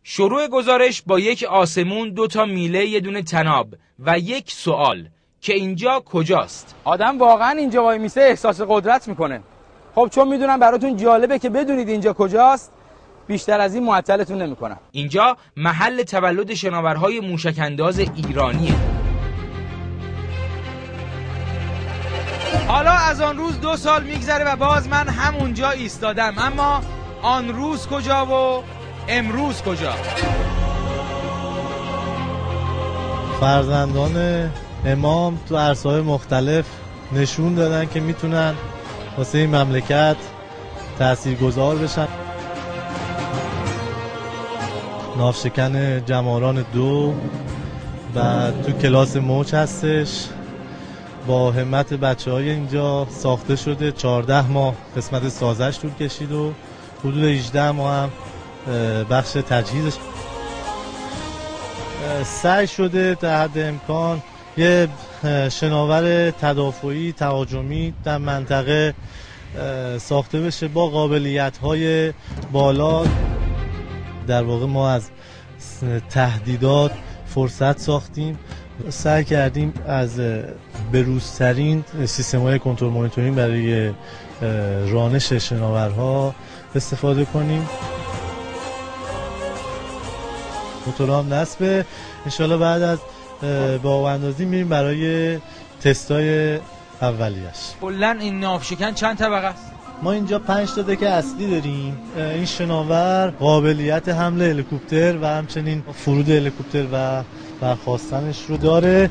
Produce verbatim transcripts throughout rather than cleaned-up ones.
شروع گزارش با یک آسمون، دو تا میله، یه دونه تناب و یک سوال که اینجا کجاست؟ آدم واقعا اینجا وای میسه احساس قدرت میکنه. خب چون میدونم براتون جالبه که بدونید اینجا کجاست، بیشتر از این معطلتون نمیکنم. اینجا محل تولد شناورهای موشک‌انداز ایرانیه. حالا از آن روز دو سال میگذره و باز من همونجا ایستادم، اما آن روز کجا و امروز کجا؟ فرزندان امام تو عرصه‌های مختلف نشون دادن که میتونن واسه این مملکت تاثیرگذار بشن. ناوشکن جماران دو و تو کلاس موج هستش، با همت بچه های اینجا ساخته شده. چهارده ماه قسمت سازش طول کشید و حدود هجده ماه هم بخش تجهیزش. سعی شده در حد امکان یه شناور تدافعی تهاجمی در منطقه ساخته بشه با قابلیت های بالا. در واقع ما از تهدیدات فرصت ساختیم، سعی کردیم از بروزترین سیستم‌های کنترل مانیتورینگ برای رانش شناورها استفاده کنیم. موتورام نصبه. انشالله بعد از باواندازی میریم برای تستای اولیش. کلاً این ناوشکن چند طبقه است؟ ما اینجا پنج تا دک اصلی داریم. این شناور قابلیت حمل هلیکوپتر و همچنین فرود هلیکوپتر و برخاستنش رو داره.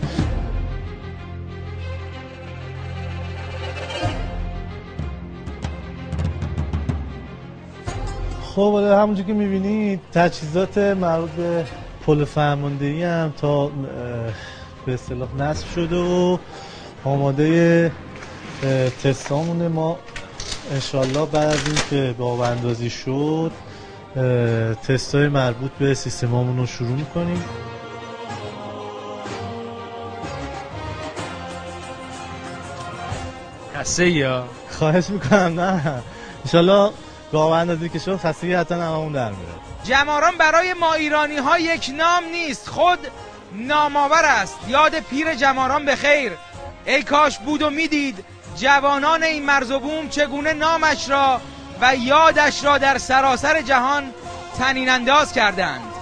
خب همونجور که میبینید تجهیزات مربوط به پل فرماندهی هم تا به اصطلاح نصب شده و آماده تستامونه. ما انشالله بعد از این که باب اندازی شد تستای مربوط به سیستمامون رو شروع میکنیم. خسته یا؟ خواهش میکنم نه، انشالله باب اندازی که شد خستگی حتی هممون در میره. جماران برای ما ایرانی ها یک نام نیست، خود نامآور است. یاد پیر جماران به خیر. ای کاش بود و میدید جوانان این مرز و بوم چگونه نامش را و یادش را در سراسر جهان طنین انداز کردند.